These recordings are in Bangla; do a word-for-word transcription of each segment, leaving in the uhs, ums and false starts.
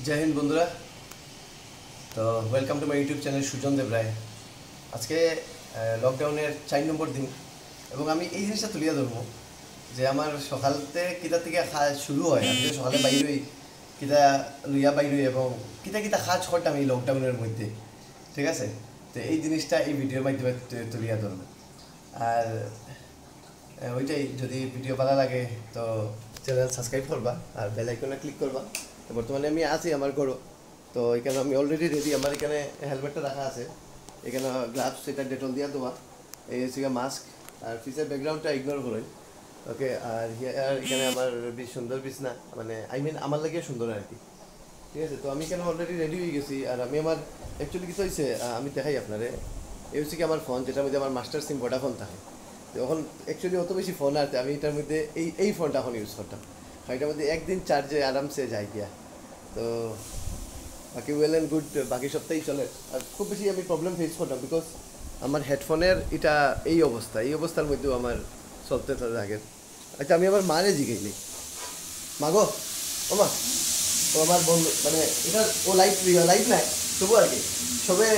जय हिंद बंधुरा तो welcome to my YouTube channel Sujan Dev Roy आज के लकडाउन चार नम्बर दिन और आमी এই জিনিসটা তুলিয়া ধরবো যে আমার সকালতে কিতা থেকে কাজ শুরু হয় আমি সকালে বাইরে হই কিতা লইয়া বাইরে হই এবং কিতা কিতা কাজ করতাম এই লকডাউনের মধ্যে ঠিক আছে তো এই জিনিসটা এই ভিডিওর মাধ্যমে তুলিয়া ধরবো আর ওইটাই যদি ভিডিও ভালো লাগে তো চ্যানেল সাবস্ক্রাইব করবা আর বেল আইকনে ক্লিক করবা তো বর্তমানে আমি আছি আমার ঘর তো এখানে আমি অলরেডি রেডি আমার এখানে হেলমেটটা রাখা আছে এখানে গ্লাভস এটা ডেটল দিয়া দেওয়া এই হচ্ছে মাস্ক আর পিছের ব্যাকগ্রাউন্ডটা ইগনোর করুন ওকে আর এখানে আমার বেশ সুন্দর বিছনা মানে আই মিন আমার লাগে সুন্দর আর কি ঠিক আছে তো আমি এখানে অলরেডি রেডি হয়ে গেছি আর আমি আমার অ্যাকচুয়ালি কিছু হয়েছে আমি দেখাই আপনারে এই হচ্ছে কি আমার ফোন যেটার মধ্যে আমার মাস্টার সিম ভোডাফোন থাকে তো এখন অ্যাকচুয়ালি অত বেশি ফোন আর আমি এটার মধ্যে এই এই ফোনটা এখন ইউজ করতাম এটার মধ্যে একদিন চার্জে আরামসে যায় গিয়া তো বাকি ওয়েল অ্যান্ড গুড বাকি সপ্তাহেই চলে আর খুব বেশি আমি প্রবলেম ফেস করতাম বিকজ আমার হেডফোনের এটা এই অবস্থা এই অবস্থার মধ্যেও আমার চলতে থাকে আচ্ছা আমি আমার মারে জিজ্ঞেসি মাগো ও মা ও আমার বন্ধু মানে এটা ও লাইট লাইট নাই তবু আর কি সবে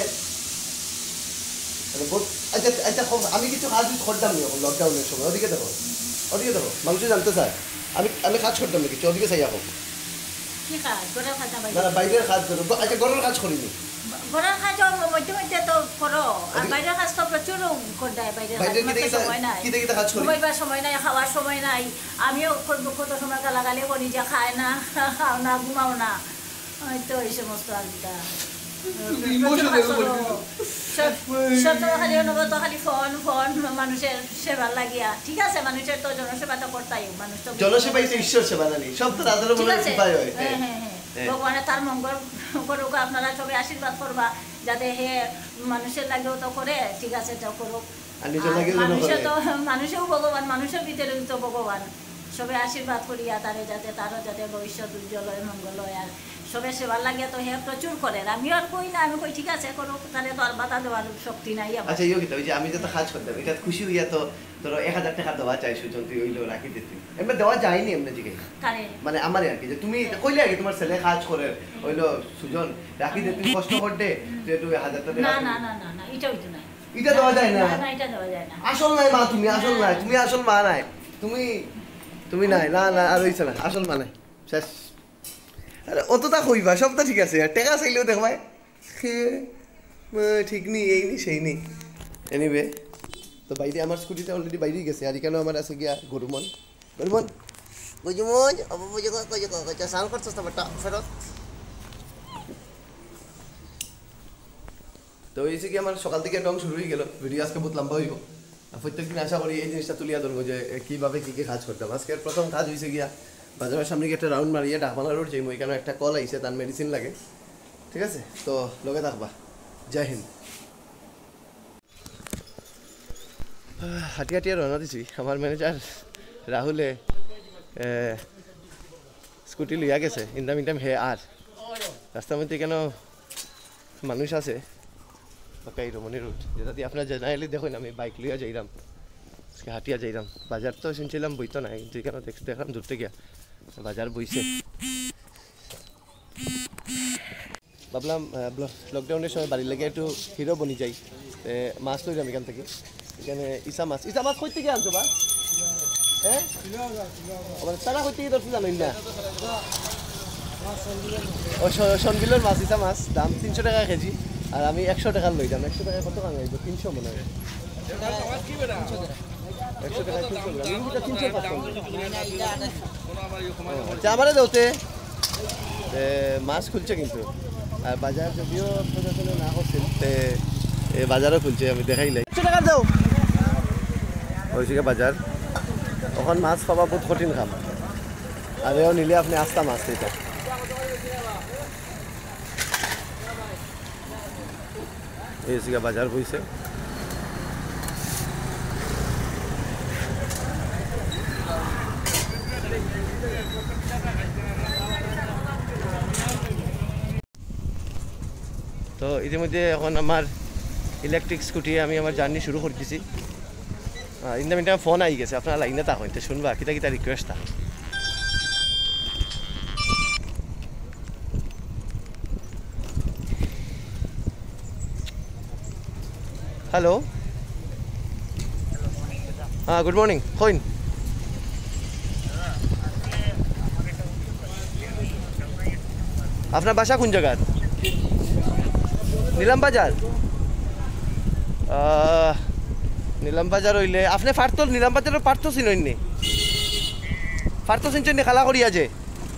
আচ্ছা আচ্ছা আমি কিছু কাজ করতাম নি এখন লকডাউনের সময় ওদিকে দেখো ওদিকে দেখো মানুষ জানতে চায় আমি আমি কাজ করতাম না কিছু ওদিকে চাই এখন না বাইরের কাজ করো আচ্ছা ঘরের কাজ করিনি ঘরের কাজ মধ্যে মধ্যে তো করো আর বাইরের কাজ তো প্রচুর করদায় বাইরের সময় নাই ঘুমাইবার সময় নাই খাওয়ার সময় নাই আমিও কত সময় গালাগালি করি যে খায় না খাও না ঘুমাও না তো এই সমস্ত আর কি খালি ফোন ফোন মানুষের সেবা লাগিয়া ঠিক আছে মানুষের তো জনসেবা তো করতাই মানুষ তো জনসেবা ঈশ্বর সেবা জানি সব তো তাদের মনে উপায় হয় হ্যাঁ হ্যাঁ ভগবানের তার মঙ্গল করুক আপনারা সবাই আশীর্বাদ করবা যাতে হে মানুষের লাগেও তো করে ঠিক আছে তো করুক মানুষের তো মানুষেও ভগবান মানুষের ভিতরে তো ভগবান সবাই আশীর্বাদ করিয়া তারে যাতে তারও যাতে ভবিষ্যৎ উজ্জ্বল হয় মঙ্গল হয় আর সবে সেবার লাগে তো হে প্রচুর করেন আমিও আর কই না আমি কই ঠিক আছে করুক তাহলে তো আর বাধা দেওয়ার শক্তি নাই আমার আচ্ছা ইয়ে ওই যে আমি যত কাজ করতাম এটা খুশি হইয়া তো ধরো এক হাজার টাকা দেওয়া চাই সুজন তুই ওইলো রাখি দিতে এমনি দেওয়া যায়নি এমনি জিগে মানে আমারই আর কি যে তুমি কইলে আর কি তোমার ছেলে কাজ করে ওইলো সুজন রাখি দে তুমি কষ্ট করতে যে তুই হাজার টাকা না না না না না এটা হইতো না এটা দেওয়া যায় না না এটা দেওয়া যায় না আসল নাই মা তুমি আসল নাই তুমি আসল মা নাই তুমি তুমি নাই না না আর হইছে না আসল মা নাই শেষ আরে অতটা কইবা সবটা ঠিক আছে আর টাকা চাইলেও দেখবাই ঠিক নেই এই নি সেই নেই এনিওয়ে তো বাইরে আমার স্কুটিটা অলরেডি বাইরেই গেছে আর এখানেও আমার আছে গিয়া গরুমন গরুমন বুঝুমন অব বুঝে কই কই কই সাল করছস তো বটা ফেরত তো এই যে কি আমার সকাল থেকে ডং শুরু হয়ে গেল ভিডিও আজকে বহুত লম্বা হইব আর প্রত্যেকদিন আশা করি এই জিনিসটা তুলিয়া ধরবো যে কীভাবে কী কী কাজ করতাম আজকে প্রথম কাজ হয়েছে গিয়া বাজারের সামনে গিয়ে একটা রাউন্ড মারিয়ে ডাকবাংলা রোড যাই ওইখানে একটা কল আইছে তার মেডিসিন লাগে ঠিক আছে তো লগে থাকবা জয় হিন্দ হাঁটি হাঁটিয়ে রওনা দিছি আমার ম্যানেজার রাহুলে স্কুটি লইয়া গেছে ইনটাম ইনটাম হে আর রাস্তার মধ্যে কেন মানুষ আছে পাকাই রমণী রোড যেটা দিয়ে আপনার জানাইলে দেখুন আমি বাইক লইয়া যাইলাম আজকে হাঁটিয়া যাইলাম বাজার তো শুনছিলাম বইতো নাই কিন্তু কেন দেখলাম দূর থেকে বাজার বইছে ভাবলাম লকডাউনের সময় বাড়ির লেগে একটু হিরো বনি যাই মাছ লইলাম এখান থেকে এখানে ইসা মাছ ইসা মাছ কই থেকে আনছো বা হ্যাঁ তারা কই থেকে ধরছি জানেন না ও সনবিলের মাছ ইসা মাছ দাম তিনশো টাকা কেজি আর আমি একশো টাকার লইলাম একশো টাকা কত টাকা লাগবে তিনশো মনে হয় একশো টাকা তিনশো আচ্ছা আমারে দেওতে মাছ খুলছে কিন্তু আর বাজার যদিও প্রশাসনে না করছিল বাজারও খুলছে আমি দেখাইলাই একশো টাকা দাও হয়েছে বাজার তখন মাছ পাবা বহুত কঠিন খাম আর এও নিলে আপনি আস্তা মাছ এটা এই হচ্ছে বাজার বইছে তো ইতিমধ্যে এখন আমার ইলেকট্রিক স্কুটি আমি আমার জার্নি শুরু করে দিছি ইন দ্য মিনটাইম ফোন আই গেছে আপনারা লাইনে তা হইতে শুনবা কিতা কিতা রিকোয়েস্ট তা হ্যালো, হ্যাঁ গুড মর্নিং, কইন আপনার বাসা কোন জায়গার? নিলাম বাজার। নিলাম বাজার হইলে আপনি ফার্তো নিলাম বাজারের পার্থ চিনইনি? পার্থ চিনছেন খালা করিয়া যে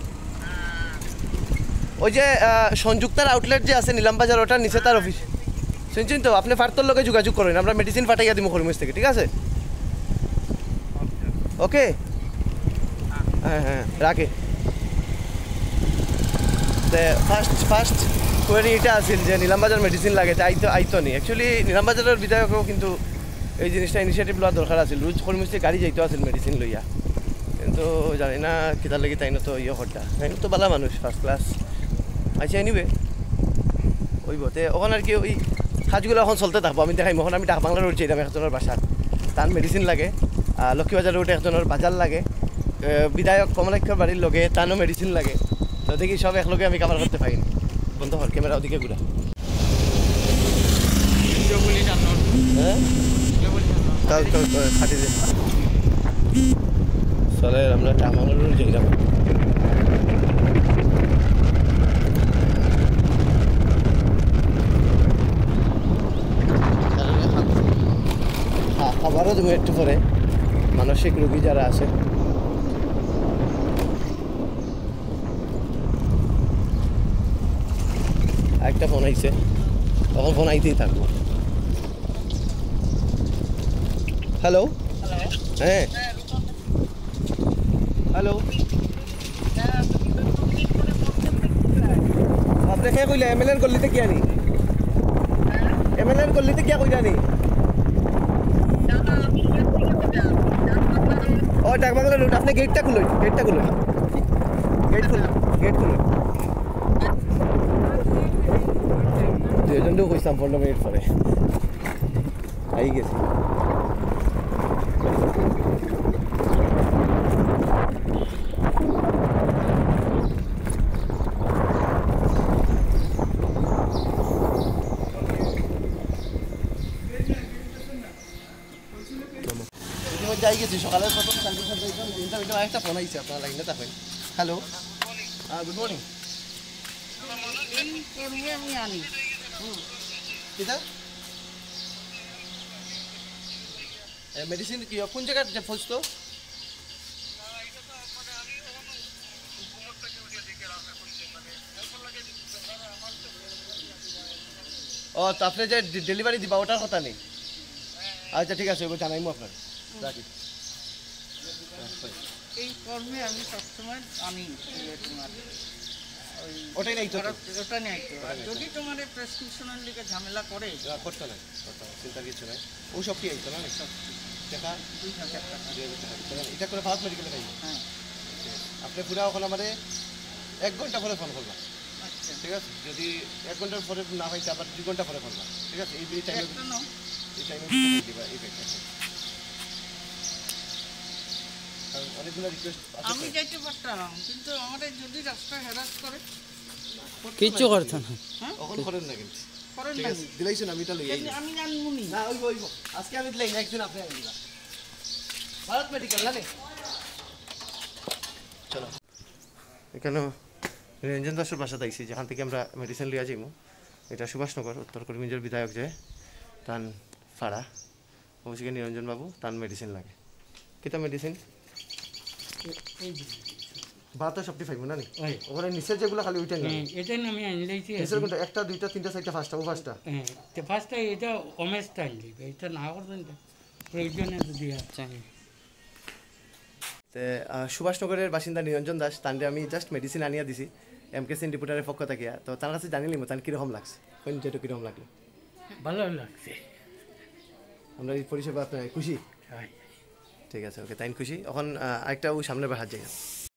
ওই যে সংযুক্তার আউটলেট যে আছে নিলাম বাজার, ওটার নিচে তার অফিস শুনছেন তো? আপনি ফার্তোর লগে যোগাযোগ করেন, আমরা মেডিসিন পাঠাইয়া দিব খরমুজ থেকে, ঠিক আছে? ওকে, হ্যাঁ হ্যাঁ রাখে। ফার্স্ট ফার্স্ট কোয়ারি এটা আছিল যে নিলামবাজার মেডিসিন লাগে, তাই তো আইতো নি। অ্যাকচুয়ালি নিলামবাজারের বিধায়কও কিন্তু এই জিনিসটা ইনিশিয়েটিভ লওয়া দরকার আছিল, রোজ খরমুজতে গাড়ি যাইতে আছিল মেডিসিন লইয়া, কিন্তু জানি না কিতার লাগি তাই তো ইয়ে হরটা, তাই তো বালা মানুষ ফার্স্ট ক্লাস। আচ্ছা এনিওয়ে ওই বতে ওখানে আর কি ওই কাজগুলো এখন চলতে থাকবো, আমি দেখাইম। এখন আমি ডাক বাংলা রোড যাইতাম একজনের বাসার, তার মেডিসিন লাগে। লক্ষ্মীবাজার রোড একজনের বাজার লাগে, বিধায়ক কমলাক্ষর বাড়ির লগে তারও মেডিসিন লাগে। তো দেখি সব একলগে আমি কাভার করতে পারিনি। বন্ধ হর ক্যামেরা ওদিকে ঘুরা। হ্যাঁ ফাটি দে চলে, আমরা ডাক বাংলা রোড যাইতাম। খাবারও তুমি একটু পরে মানসিক রোগী যারা আছে একটা ফোন আইছে, তখন ফোন আইতেই থাকবো। হ্যালো, হ্যাঁ হ্যালো, আপনি কে কইলে এম এল এর গল্লিতে কি আনি? এম এল এর গল্লিতে কি কইলা নি? ও ডাক বাংলা রোড, আপনি গেটটা খুলুন, গেটটা খুলুন, গেট খুলুন, গেট খুলুন। দুজনও কইসাম পনেরো মিনিট পরে আই গেছি। যাই গেছি সকালে প্রথম একটা ফোন আইছে, আপনার লাইনে থাকেন। হ্যালো, হ্যাঁ গুড মর্নিং। মেডিসিন কি কোন জায়গায় ফোজ? তো ও তো আপনি যে ডেলিভারি দিবা ওটার কথা নেই? আচ্ছা ঠিক আছে, ওই জানাইমো আপনার, রাখি। এই কর্মে আমি সবসময় আমি ওটাই নাই তো, ওটা নেই তো। যদি তোমার প্রেসক্রিপশনের লিগে ঝামেলা করে করতে নাই, চিন্তা কিছু নাই। ও সব কি আইতো না সব টাকা দুই হাজার টাকা এটা করে ফার্স্ট মেডিকেলে পাই। হ্যাঁ, আপনি পুরা ওখানে আমাদের এক ঘন্টা পরে ফোন করবা, আচ্ছা ঠিক আছে? যদি এক ঘন্টার পরে না পাইতে আবার দুই ঘন্টা পরে করবা, ঠিক আছে? এই এই টাইমে এই টাইমে দিবা এই ব্যাগটা। অনেকগুলো রিকোয়েস্ট আমি যাইতে পারতাম, কিন্তু আমাদের যদি রাস্তা হ্যারাস করে কিচ্ছু করতে না, হ্যাঁ তখন করেন না কিন্তু করেন ঠিক না। আছে, দিলাইছেন আমি এটা লইয়াই কিন্তু আমি জানবো নি না, ওইব ওইব আজকে আমি দিলাই, নেক্সট দিন আপনি আনি দিবা। ভারত মেডিকেল না নে চলো। এখানে নিরঞ্জন দাসের বাসাতে আইসি, যেখান থেকে আমরা মেডিসিন লিয়া যাইমু। এটা সুভাষনগর উত্তর করিমগঞ্জের বিধায়ক যে তান ফাড়া অবশ্যই নিরঞ্জন বাবু, তান মেডিসিন লাগে। কিতা মেডিসিন? বাহাত্তর সবটি ফাইভ না নি? ওখানে নিচের যেগুলো খালি ওইটাই না? এটা আমি আনলেছি নিচের কোনটা? একটা দুইটা তিনটা চারটা পাঁচটা, ও পাঁচটা। হ্যাঁ, তো ফার্স্টটা এটা ওমেসটা আনলি, এটা না করবেন প্রয়োজনে যদি আচ্ছা। তে সুভাষনগরের বাসিন্দা নিরঞ্জন দাস, তানরে আমি জাস্ট মেডিসিন আনিয়া দিছি এম কে সিন রিপোর্টারের পক্ষ থাকিয়া। তো তার কাছে জানিলিম তান কীরকম লাগছে, কোন যেটা কীরকম লাগলো? ভালো লাগছে, আমরা এই পরিষেবা আপনার খুশি? হ্যাঁ ঠিক আছে, ওকে তাই খুশি। এখন আরেকটা ও সামনে বাহার যাই।